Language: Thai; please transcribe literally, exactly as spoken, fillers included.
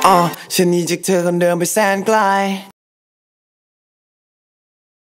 อ่ะฉันหนีจากเธอคนเดิมไปแสนไกล